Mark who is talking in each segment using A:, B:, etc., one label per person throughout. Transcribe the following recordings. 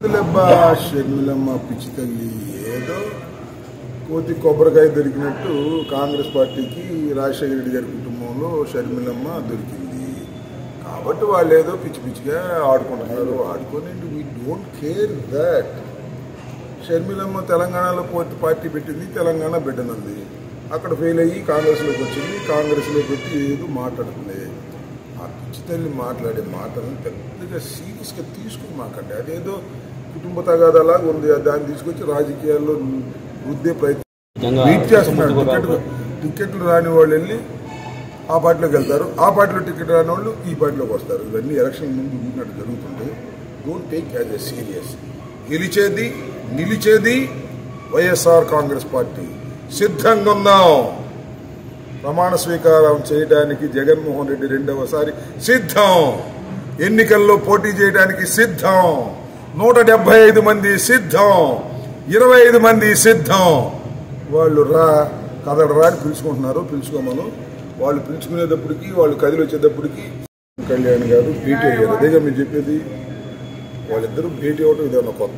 A: షర్మిలమ్మ పిచ్చి తల్లి ఏదో కోతి కొబ్బరికాయ దొరికినట్టు కాంగ్రెస్ పార్టీకి రాజశేఖర రెడ్డి గారి కుటుంబంలో షర్మిలమ్మ దొరికింది కాబట్టి వాళ్ళు ఏదో పిచ్చి పిచ్చిగా ఆడుకుంటున్నారు. ఆడుకొని వీ డోంట్ కేర్ దాట్. షర్మిలమ్మ తెలంగాణలో పార్టీ పెట్టింది, తెలంగాణ బిడ్డనుంది. అక్కడ ఫెయిల్ అయ్యి కాంగ్రెస్లోకి వచ్చింది, కాంగ్రెస్లో పెట్టి ఏదో మాట్లాడుతుంది. ఆ పిచ్చి తల్లి మాట్లాడే మాటలను పెద్దగా సీరియస్గా తీసుకుని మాకండి. అదేదో కుటుంబ తగాదాలాగా ఉంది. దాన్ని తీసుకొచ్చి రాజకీయాల్లో వృద్ధే ప్రయత్నం వెయిట్ చేస్తున్నారు. టికెట్లు రాని వాళ్ళు వెళ్ళి ఆ పార్టీలోకి వెళ్తారు, ఆ పార్టీలో టికెట్ రాని వాళ్ళు ఈ పార్టీలోకి వస్తారు. ఇవన్నీ ఎలక్షన్ ముందు ఉన్నట్టు జరుగుతుంది. Don't take as a serious. గెలిచేది నిలిచేది వైఎస్ఆర్ కాంగ్రెస్ పార్టీ. సిద్ధంగా ఉన్నాం. ప్రమాణ స్వీకారం చేయడానికి జగన్మోహన్ రెడ్డి రెండవసారి సిద్ధం. ఎన్నికల్లో పోటీ చేయడానికి సిద్ధం. 175 మంది సిద్ధం, 25 మంది సిద్ధం. వాళ్ళు కదలరా అని పిలుచుకుంటున్నారు. పిలుచుకోమను. వాళ్ళు పిలుచుకునేటప్పటికి, వాళ్ళు కదిలి వచ్చేటప్పటికి కళ్యాణ్ గారు భేటీ అయ్యారు. అదేగా మీరు చెప్పేది. వాళ్ళిద్దరూ భేటీ అవ్వటం ఇదేమన్నా కొత్త?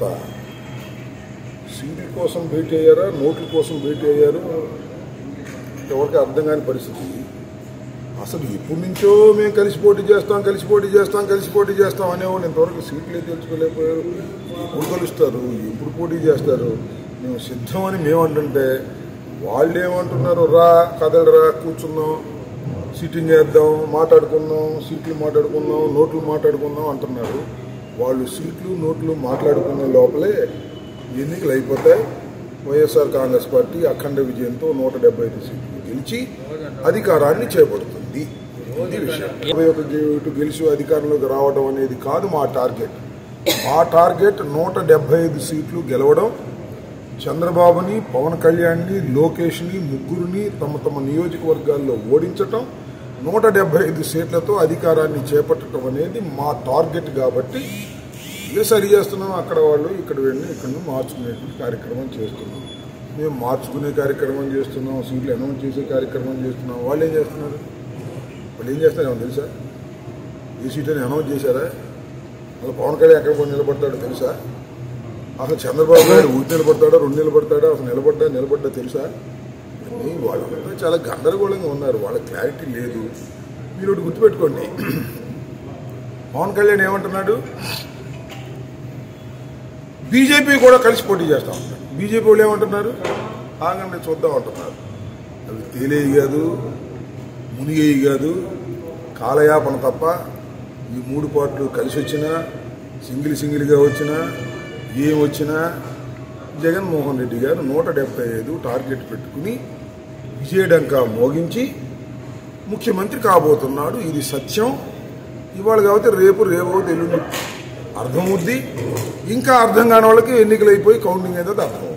A: సీట్ల కోసం భేటీ అయ్యారా, నోట్ల కోసం భేటీ అయ్యారు? ఎవరికి అర్థం కాని పరిస్థితి. అసలు ఎప్పటి నుంచో మేము కలిసి పోటీ చేస్తాం అనేవాళ్ళు ఇంతవరకు సీట్లే తెలుసుకోలేకపోయారు. ఎప్పుడు కలుస్తారు, ఎప్పుడు పోటీ చేస్తారు? మేము సిద్ధం అని మేము అంటుంటే వాళ్ళు ఏమంటున్నారు? కదలరా, కూర్చున్నాం, సిట్టింగ్ చేద్దాం, మాట్లాడుకుందాం, సీట్లు మాట్లాడుకుందాం, నోట్లు మాట్లాడుకుందాం అంటున్నారు. వాళ్ళు సీట్లు నోట్లు మాట్లాడుకునే లోపలే ఎన్నికలు అయిపోతాయి. వైఎస్ఆర్ కాంగ్రెస్ పార్టీ అఖండ విజయంతో 175 సీట్లు గెలిచి అధికారాన్ని చేపడుతుంది. ఇది విషయం. 21 గెలిచి అధికారంలోకి రావడం అనేది కాదు మా టార్గెట్. మా టార్గెట్ 175 సీట్లు గెలవడం, చంద్రబాబుని, పవన్ కళ్యాణ్ని, లోకేష్ని, ముగ్గురిని తమ నియోజకవర్గాల్లో ఓడించటం, 175 సీట్లతో అధికారాన్ని చేపట్టడం అనేది మా టార్గెట్. కాబట్టి ఇదే సరి చేస్తున్నాం. అక్కడ వాళ్ళు ఇక్కడ వెళ్ళి ఇక్కడ మార్చుకునేటువంటి కార్యక్రమం చేస్తున్నాం. మేము మార్చుకునే కార్యక్రమం చేస్తున్నాం, సీట్లు అనౌన్స్ చేసే కార్యక్రమం చేస్తున్నాం. వాళ్ళు ఏం చేస్తున్నారు ఏమో తెలుసా? ఏ సీట్ అని అనౌన్స్ చేశారా? అసలు పవన్ కళ్యాణ్ ఎక్కడ పోయి నిలబడతాడో తెలుసా? అసలు చంద్రబాబు నాయుడు ఊరి నిలబడతాడా, 2 నిలబడతాడా, అసలు నిలబడ్డా తెలుసా? వాళ్ళంతా చాలా గందరగోళంగా ఉన్నారు. వాళ్ళ క్లారిటీ లేదు. మీరు ఒకటి గుర్తుపెట్టుకోండి. పవన్ కళ్యాణ్ ఏమంటున్నాడు? బీజేపీ కూడా కలిసి పోటీ చేస్తా ఉంటారు. బీజేపీ వాళ్ళు ఏమంటున్నారు? ఆగండి చూద్దాం అంటున్నారు. అవి తేలేవి కాదు, మునిగేవి కాదు, కాలయాపన తప్ప. ఈ 3 పార్టీలు కలిసి వచ్చినా, సింగిల్గా వచ్చినా, ఏం వచ్చినా జగన్మోహన్ రెడ్డి గారు 175 టార్గెట్ పెట్టుకుని విజయడంకా మోగించి ముఖ్యమంత్రి కాబోతున్నాడు. ఇది సత్యం. ఇవాళ కాబట్టి రేపు ఎల్లుండి అర్థమవుద్ది. ఇంకా అర్థం కాని వాళ్ళకి ఎన్నికలు అయిపోయి కౌంటింగ్ ఏదో అర్థం.